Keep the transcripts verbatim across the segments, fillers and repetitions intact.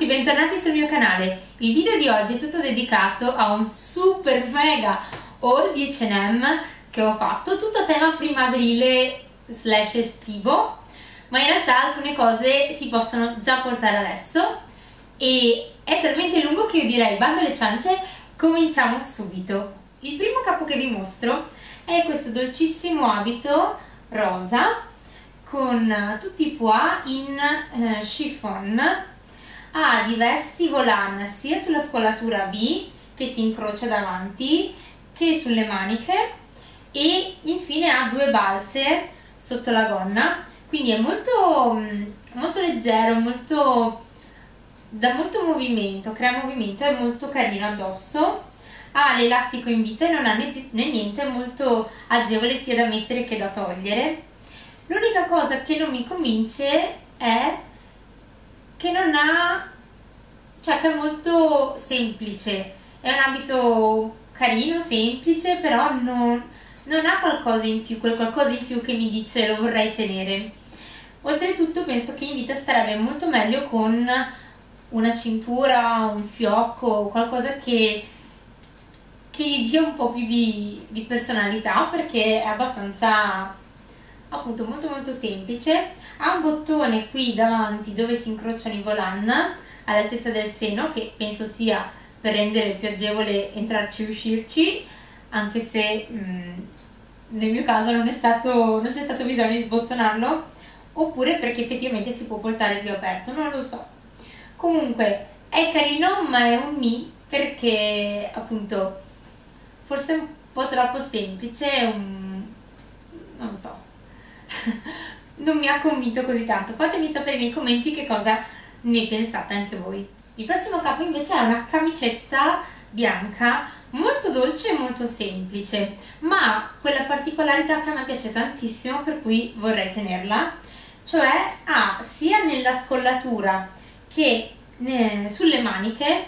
tutti, bentornati sul mio canale. Il video di oggi è tutto dedicato a un super mega haul di acca e emme che ho fatto, tutto a tema primaverile slash estivo, ma in realtà alcune cose si possono già portare adesso e è talmente lungo che io direi bando alle ciance, cominciamo subito. Il primo capo che vi mostro è questo dolcissimo abito rosa con tutti i pois in eh, chiffon. Ha diversi volant sia sulla scollatura V che si incrocia davanti che sulle maniche e infine ha due balze sotto la gonna, quindi è molto, molto leggero, molto, dà molto movimento, crea movimento, è molto carino addosso. Ha l'elastico in vita e non ha né, né niente, è molto agevole sia da mettere che da togliere. L'unica cosa che non mi convince è che non ha, cioè che è molto semplice, è un abito carino, semplice, però non, non ha qualcosa in più, quel qualcosa in più che mi dice lo vorrei tenere. Oltretutto penso che in vita starebbe molto meglio con una cintura, un fiocco, qualcosa che, che gli dia un po' più di, di personalità, perché è abbastanza, appunto, molto molto semplice. Ha un bottone qui davanti dove si incrociano i volant all'altezza del seno, che penso sia per rendere più agevole entrarci e uscirci, anche se mh, nel mio caso non è stato, non c'è stato bisogno di sbottonarlo, oppure perché effettivamente si può portare più aperto, non lo so. Comunque è carino, ma è un ni, perché appunto forse è un po' troppo semplice, un... non lo so. Non mi ha convinto così tanto. Fatemi sapere nei commenti che cosa ne pensate anche voi. Il prossimo capo invece è una camicetta bianca molto dolce e molto semplice, ma ha quella particolarità che a me piace tantissimo, per cui vorrei tenerla, cioè ha sia nella scollatura che sulle maniche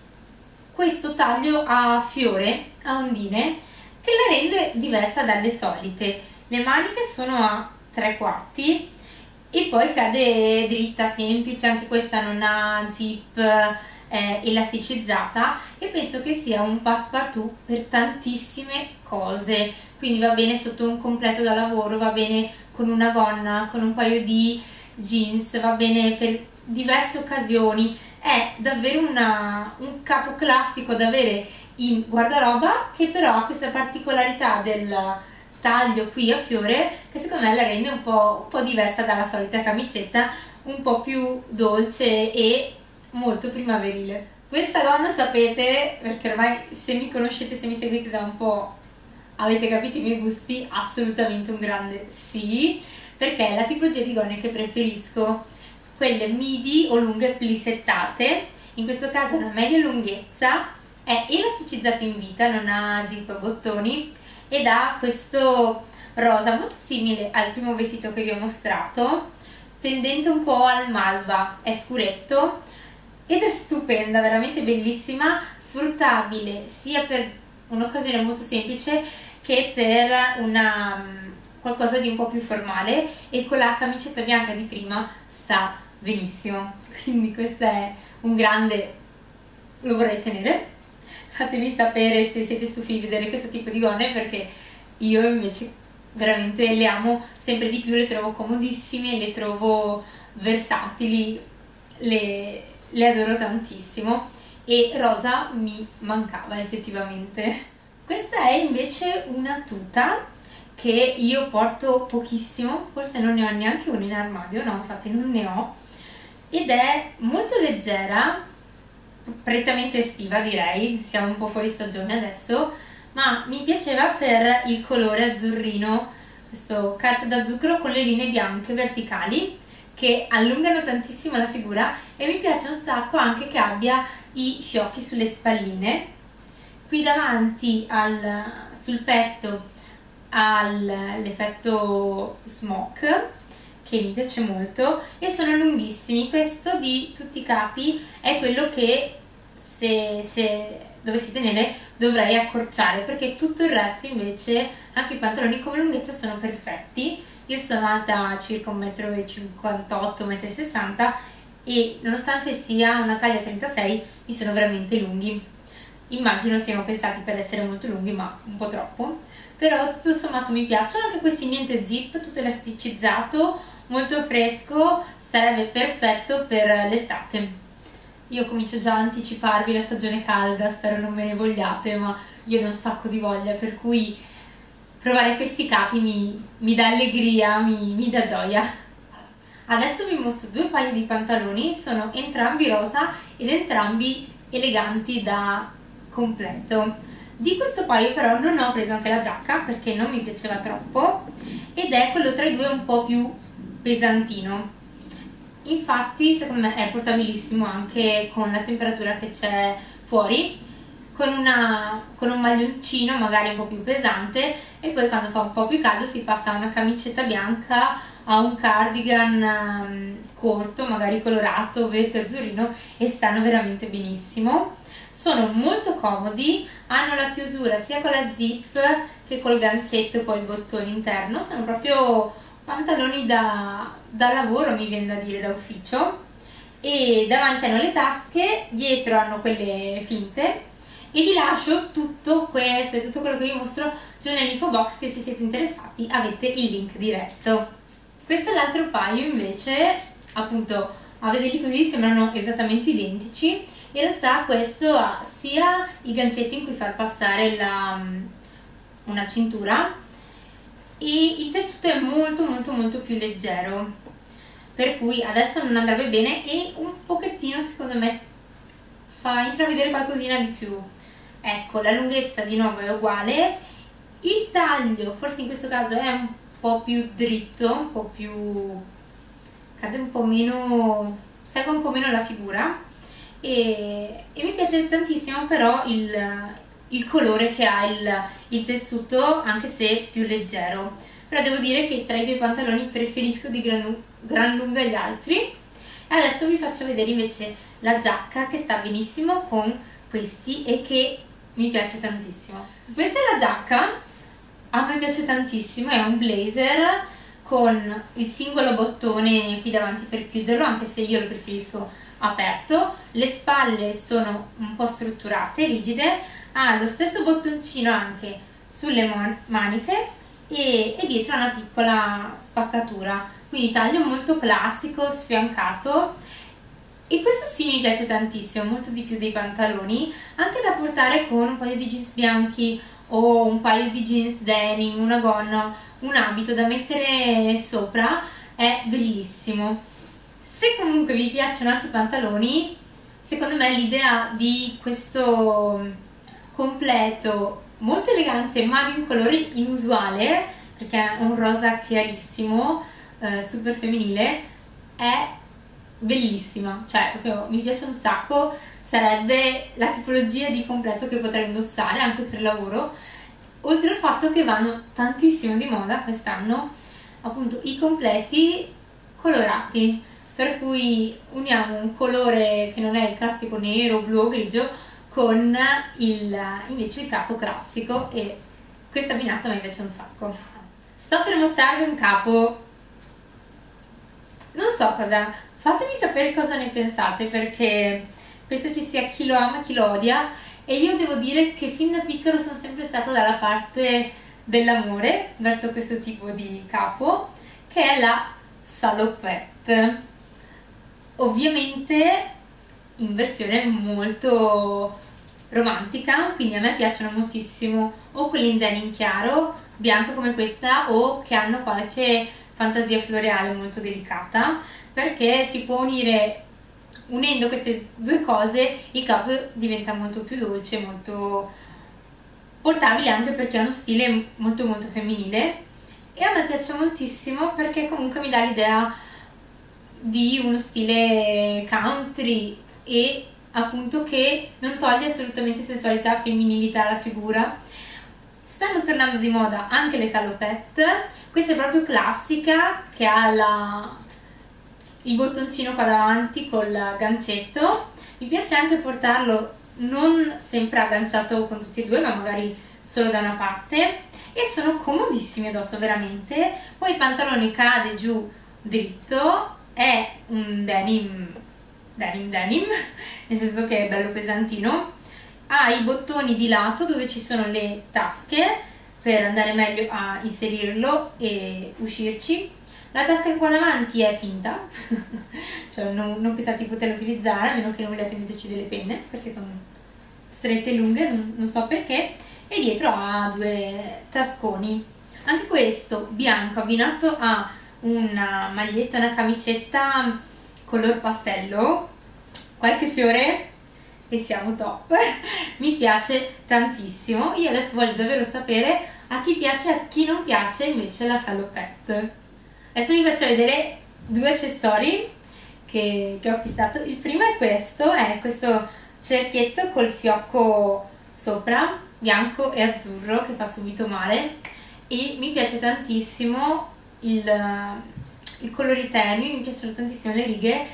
questo taglio a fiore, a ondine, che la rende diversa dalle solite. Le maniche sono a tre quarti e poi cade dritta, semplice, anche questa non ha zip, eh, elasticizzata, e penso che sia un passepartout per tantissime cose, quindi va bene sotto un completo da lavoro, va bene con una gonna, con un paio di jeans, va bene per diverse occasioni. È davvero una, un capo classico da avere in guardaroba, che però ha questa particolarità del taglio qui a fiore che secondo me la rende un po', un po' diversa dalla solita camicetta, un po' più dolce e molto primaverile. Questa gonna, sapete, perché ormai se mi conoscete, se mi seguite da un po' avete capito i miei gusti, assolutamente un grande sì, perché è la tipologia di gonne che preferisco, quelle midi o lunghe plissettate. In questo caso è una media lunghezza, è elasticizzata in vita, non ha zip a bottoni ed ha questo rosa molto simile al primo vestito che vi ho mostrato, tendente un po' al malva, è scuretto ed è stupenda, veramente bellissima, sfruttabile sia per un'occasione molto semplice che per una, qualcosa di un po' più formale, e con la camicetta bianca di prima sta benissimo, quindi questo è un grande, lo vorrei tenere. Fatemi sapere se siete stufi di vedere questo tipo di gonne, perché io invece veramente le amo sempre di più, le trovo comodissime, le trovo versatili, le, le adoro tantissimo, e rosa mi mancava effettivamente. Questa è invece una tuta che io porto pochissimo, forse non ne ho neanche una in armadio, no, infatti non ne ho, ed è molto leggera, prettamente estiva direi, siamo un po' fuori stagione adesso, ma mi piaceva per il colore azzurrino, questo carta da zucchero con le linee bianche verticali che allungano tantissimo la figura, e mi piace un sacco anche che abbia i fiocchi sulle spalline. Qui davanti al, sul petto ha l'effetto smoke, che mi piace molto, e sono lunghissimi. Questo di tutti i capi è quello che se, se dovessi tenere dovrei accorciare, perché tutto il resto invece, anche i pantaloni come lunghezza, sono perfetti. Io sono alta circa un metro e cinquantotto, un metro e sessanta e nonostante sia una taglia trentasei mi sono veramente lunghi. Immagino siano pensati per essere molto lunghi, ma un po' troppo, però tutto sommato mi piacciono anche questi, niente zip, tutto elasticizzato, molto fresco, sarebbe perfetto per l'estate. Io comincio già a anticiparvi la stagione calda, spero non me ne vogliate, ma io ne ho un sacco di voglia, per cui provare questi capi mi, mi dà allegria, mi, mi dà gioia. Adesso vi mostro due paio di pantaloni, sono entrambi rosa ed entrambi eleganti da completo. Di questo paio però non ho preso anche la giacca perché non mi piaceva troppo ed è quello tra i due un po' più pesantino. Infatti secondo me è portabilissimo anche con la temperatura che c'è fuori, con, una, con un maglioncino magari un po' più pesante, e poi quando fa un po' più caldo si passa a una camicetta bianca, a un cardigan um, corto, magari colorato, verde e azzurrino, e stanno veramente benissimo. Sono molto comodi, hanno la chiusura sia con la zip che col gancetto e poi il bottone interno, sono proprio pantaloni da, da lavoro, mi viene da dire, da ufficio, e davanti hanno le tasche, dietro hanno quelle finte, e vi lascio tutto questo e tutto quello che vi mostro giù nell'info box, che se siete interessati avete il link diretto. Questo è l'altro paio invece, appunto a vederli così sembrano esattamente identici, in realtà questo ha sia i gancetti in cui far passare la, una cintura, e il tessuto è molto molto molto più leggero, per cui adesso non andrebbe bene e un pochettino secondo me fa intravedere qualcosina di più. Ecco, la lunghezza di nuovo è uguale, il taglio forse in questo caso è un po' più dritto, un po' più, cade un po' meno, segue un po' meno la figura, e, e mi piace tantissimo però il, il colore che ha il, il tessuto, anche se più leggero. Però devo dire che tra i due pantaloni preferisco di gran, gran lunga gli altri. E adesso vi faccio vedere invece la giacca, che sta benissimo con questi e che mi piace tantissimo. Questa è la giacca, a me piace tantissimo, è un blazer con il singolo bottone qui davanti per chiuderlo, anche se io lo preferisco aperto. Le spalle sono un po' strutturate, rigide, ha lo stesso bottoncino anche sulle maniche e, e dietro ha una piccola spaccatura, quindi taglio molto classico, sfiancato, e questo sì mi piace tantissimo, molto di più dei pantaloni, anche da portare con un paio di jeans bianchi o un paio di jeans denim, una gonna, un abito da mettere sopra, è bellissimo. Se comunque vi piacciono anche i pantaloni, secondo me l'idea di questo completo molto elegante ma di un colore inusuale, perché è un rosa chiarissimo, eh, super femminile, è bellissima, cioè proprio mi piace un sacco, sarebbe la tipologia di completo che potrei indossare anche per lavoro, oltre al fatto che vanno tantissimo di moda quest'anno appunto i completi colorati, per cui uniamo un colore che non è il classico nero, blu o grigio con il, invece il capo classico, e questa abbinata mi piace un sacco. Sto per mostrarvi un capo, non so cosa, fatemi sapere cosa ne pensate, perché penso ci sia chi lo ama e chi lo odia, e io devo dire che fin da piccolo sono sempre stata dalla parte dell'amore verso questo tipo di capo, che è la salopette. Ovviamente in versione molto romantica, quindi a me piacciono moltissimo o quelli in denim chiaro, bianco come questa, o che hanno qualche fantasia floreale molto delicata, perché si può unire, unendo queste due cose il capo diventa molto più dolce, molto portabile, anche perché ha uno stile molto molto femminile, e a me piace moltissimo perché comunque mi dà l'idea di uno stile country e appunto che non toglie assolutamente sensualità, femminilità alla figura. Stanno tornando di moda anche le salopette, questa è proprio classica, che ha la, il bottoncino qua davanti col gancetto. Mi piace anche portarlo non sempre agganciato con tutti e due, ma magari solo da una parte, e sono comodissimi addosso veramente. Poi il pantalone cade giù dritto, è un denim denim denim, nel senso che è bello pesantino. Ha i bottoni di lato dove ci sono le tasche per andare meglio a inserirlo e uscirci. La tasca qua davanti è finta, cioè non, non pensate di poterla utilizzare a meno che non vogliate metterci delle penne, perché sono strette e lunghe, non, non so perché. E dietro ha due tasconi, anche questo bianco abbinato a una maglietta, una camicetta color pastello, qualche fiore e siamo top. Mi piace tantissimo. Io adesso voglio davvero sapere a chi piace e a chi non piace invece la salopette. Adesso vi faccio vedere due accessori che, che ho acquistato. Il primo è questo, è questo cerchietto col fiocco sopra, bianco e azzurro, che fa subito male, e mi piace tantissimo il, il colori tenui, mi piacciono tantissimo le righe,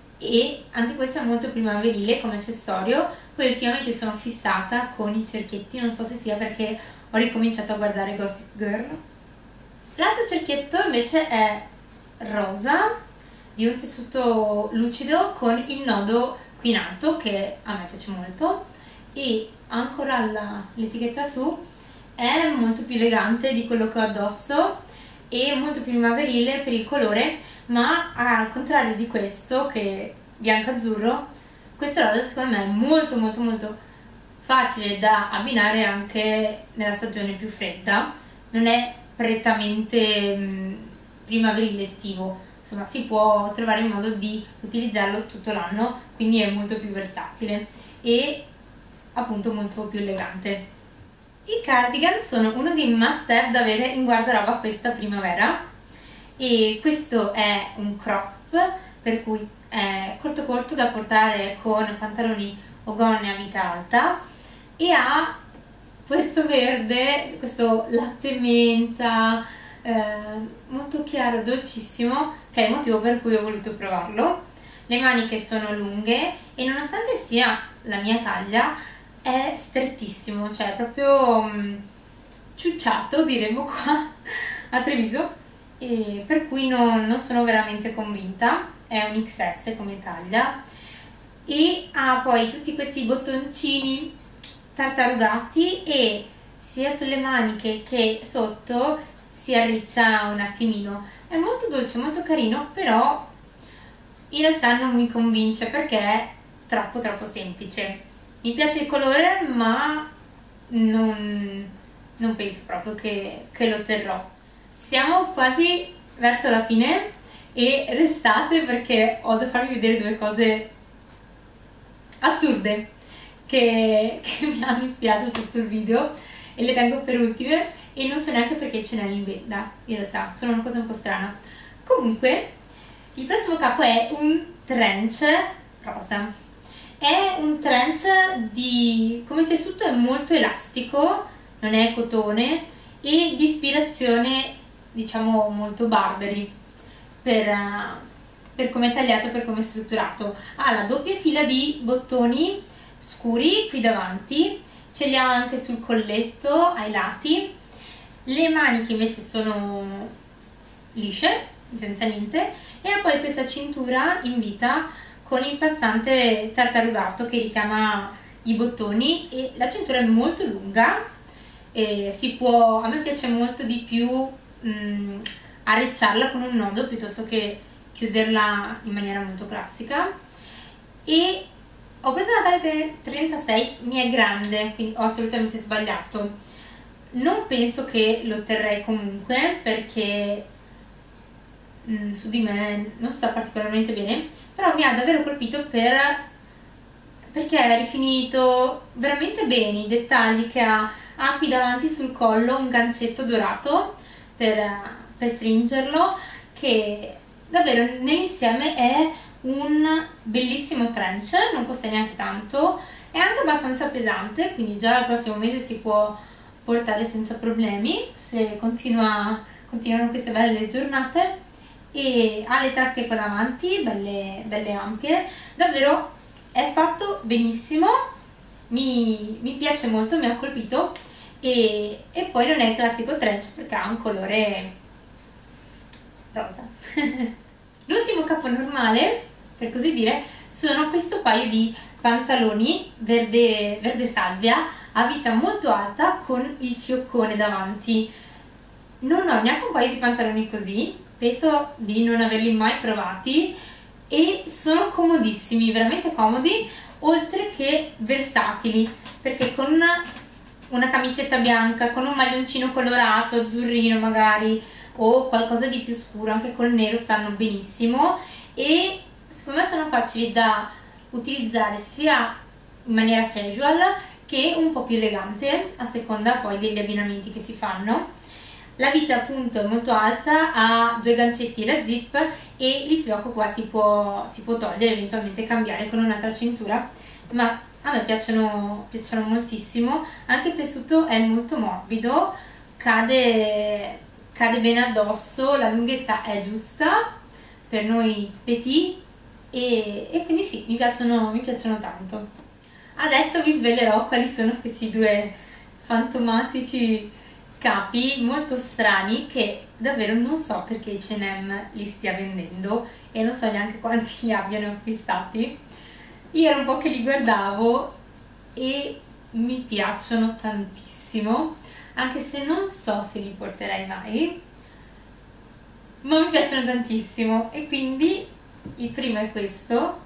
e anche questo è molto primaverile come accessorio. Poi ultimamente sono fissata con i cerchietti, non so se sia perché ho ricominciato a guardare Gossip Girl. L'altro cerchietto invece è rosa, di un tessuto lucido con il nodo qui in alto, che a me piace molto, e ancora l'etichetta su. È molto più elegante di quello che ho addosso e molto più primaverile per il colore, ma al contrario di questo, che è bianco-azzurro, questo rosa secondo me è molto molto molto facile da abbinare anche nella stagione più fredda. Non è prettamente mh, primaverile estivo, insomma si può trovare il modo di utilizzarlo tutto l'anno, quindi è molto più versatile e appunto molto più elegante. I cardigan sono uno dei must have da avere in guardaroba questa primavera, e questo è un crop, per cui è corto corto da portare con pantaloni o gonne a vita alta, e ha questo verde, questo latte menta eh, molto chiaro, dolcissimo, che è il motivo per cui ho voluto provarlo. Le maniche sono lunghe e nonostante sia la mia taglia è strettissimo, cioè proprio um, ciucciato diremmo qua a Treviso, e per cui non, non sono veramente convinta. È un X S come taglia e ha poi tutti questi bottoncini tartarugati, e sia sulle maniche che sotto si arriccia un attimino. È molto dolce, molto carino, però in realtà non mi convince perché è troppo troppo semplice. Mi piace il colore, ma non, non penso proprio che, che lo terrò. Siamo quasi verso la fine e restate perché ho da farvi vedere due cose assurde che, che mi hanno ispirato tutto il video, e le tengo per ultime e non so neanche perché ce n'è in venda, in realtà sono una cosa un po' strana. Comunque il prossimo capo è un trench rosa. È un trench di, come tessuto è molto elastico, non è cotone, e di ispirazione diciamo molto Burberry per, per come è tagliato, per come è strutturato. Ha la doppia fila di bottoni scuri qui davanti, ce li ha anche sul colletto ai lati. Le maniche invece sono lisce, senza niente, e ha poi questa cintura in vita con il passante tartarugato che richiama i bottoni, e la cintura è molto lunga e si può, a me piace molto di più mh, arricciarla con un nodo piuttosto che chiuderla in maniera molto classica. E ho preso una taglia trentasei, mi è grande, quindi ho assolutamente sbagliato. Non penso che lo terrei comunque perché mh, su di me non sta particolarmente bene, però mi ha davvero colpito per, perché è rifinito veramente bene, i dettagli che ha. Ha qui davanti sul collo un gancetto dorato per, per stringerlo, che davvero nell'insieme è un bellissimo trench, non costa neanche tanto, è anche abbastanza pesante, quindi già il prossimo mese si può portare senza problemi se continua, continuano queste belle giornate, e ha le tasche qua davanti belle, belle ampie, davvero è fatto benissimo, mi, mi piace molto, mi ha colpito, e, e poi non è il classico trench perché ha un colore rosa. L'ultimo capo normale, per così dire, sono questo paio di pantaloni verde, verde salvia a vita molto alta con il fioccone davanti. Non ho neanche un paio di pantaloni così, penso di non averli mai provati e sono comodissimi, veramente comodi, oltre che versatili, perché con una, una camicetta bianca, con un maglioncino colorato, azzurrino magari, o qualcosa di più scuro, anche col nero stanno benissimo e secondo me sono facili da utilizzare sia in maniera casual che un po' più elegante, a seconda poi degli abbinamenti che si fanno. La vita appunto è molto alta, ha due gancetti e la zip e il fiocco qua si può, si può togliere, eventualmente cambiare con un'altra cintura, ma a me piacciono, piacciono moltissimo. Anche il tessuto è molto morbido, cade, cade bene addosso, la lunghezza è giusta per noi petit e, e quindi sì, mi piacciono, mi piacciono tanto. Adesso vi svelerò quali sono questi due fantomatici capi molto strani che davvero non so perché acca e emme li stia vendendo e non so neanche quanti li abbiano acquistati. Io ero un po' che li guardavo e mi piacciono tantissimo, anche se non so se li porterei mai, ma mi piacciono tantissimo. E quindi il primo è questo,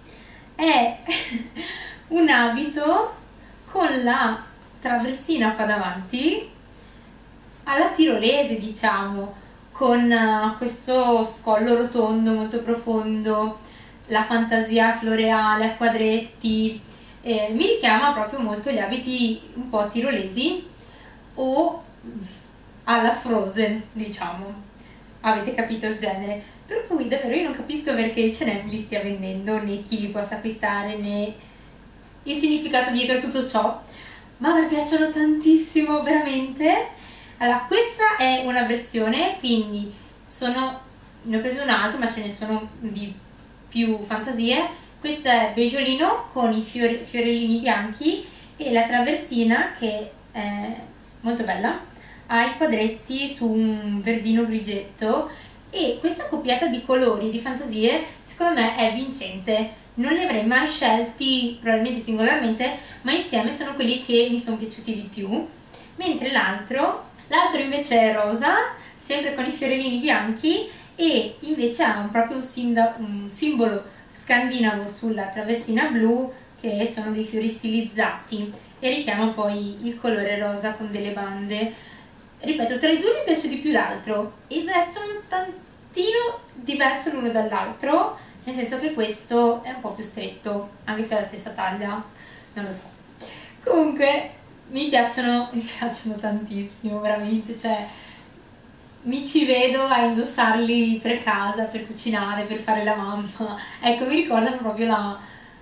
è un abito con la traversina qua davanti alla tirolese, diciamo, con uh, questo scollo rotondo molto profondo, la fantasia floreale a quadretti, eh, mi richiama proprio molto gli abiti un po' tirolesi o alla Frozen, diciamo, avete capito il genere. Per cui davvero io non capisco perché acca e emme li stia vendendo, né chi li possa acquistare, né il significato dietro tutto ciò, ma mi piacciono tantissimo, veramente. Allora, questa è una versione, quindi sono, ne ho preso un altro, ma ce ne sono di più fantasie. Questa è beggiolino con i fiori, fiorellini bianchi e la traversina, che è molto bella, ha i quadretti su un verdino grigetto, e questa coppiata di colori e di fantasie secondo me è vincente. Non li avrei mai scelti probabilmente singolarmente, ma insieme sono quelli che mi sono piaciuti di più. Mentre l'altro L'altro invece è rosa, sempre con i fiorellini bianchi, e invece ha un, proprio un, un simbolo scandinavo sulla traversina blu, che sono dei fiori stilizzati, e richiama poi il colore rosa con delle bande. Ripeto, tra i due mi piace di più l'altro, e vestono un tantino diverso l'uno dall'altro, nel senso che questo è un po' più stretto, anche se è la stessa taglia, non lo so. Comunque Mi piacciono, mi piacciono tantissimo, veramente, cioè mi ci vedo a indossarli per casa, per cucinare, per fare la mamma. Ecco, mi ricordano proprio la...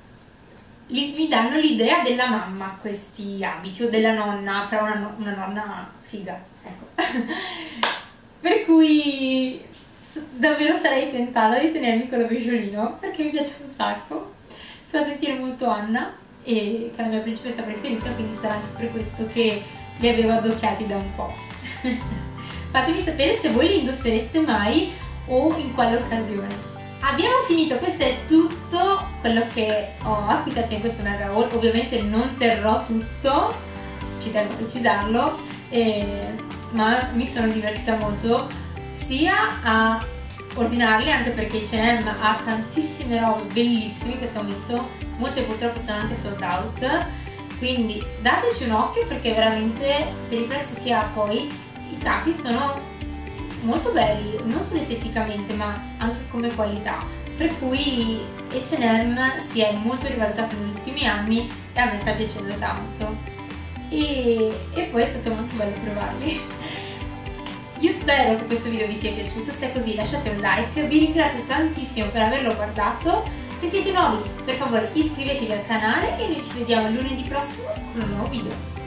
Li, mi danno l'idea della mamma questi abiti, o della nonna, però una, una nonna figa, ecco. Per cui davvero sarei tentata di tenermi quello beggiolino, perché mi piace un sacco, mi fa sentire molto Anna, e che è la mia principessa preferita, quindi sarà anche per questo che li avevo addocchiati da un po'. Fatemi sapere se voi li indossereste mai o in quale occasione. Abbiamo finito, questo è tutto quello che ho acquistato in questo mega haul. Ovviamente non terrò tutto, ci tengo a precisarlo, eh, ma mi sono divertita molto sia a ordinarli, anche perché acca e emme ha tantissime robe bellissime in questo momento, molte purtroppo sono anche sold out, quindi dateci un occhio, perché veramente per i prezzi che ha poi i capi sono molto belli, non solo esteticamente ma anche come qualità, per cui acca e emme si è molto rivalutato negli ultimi anni e a me sta piacendo tanto, e, e poi è stato molto bello provarli. Io spero che questo video vi sia piaciuto, se è così lasciate un like, vi ringrazio tantissimo per averlo guardato, se siete nuovi per favore iscrivetevi al canale e noi ci vediamo lunedì prossimo con un nuovo video.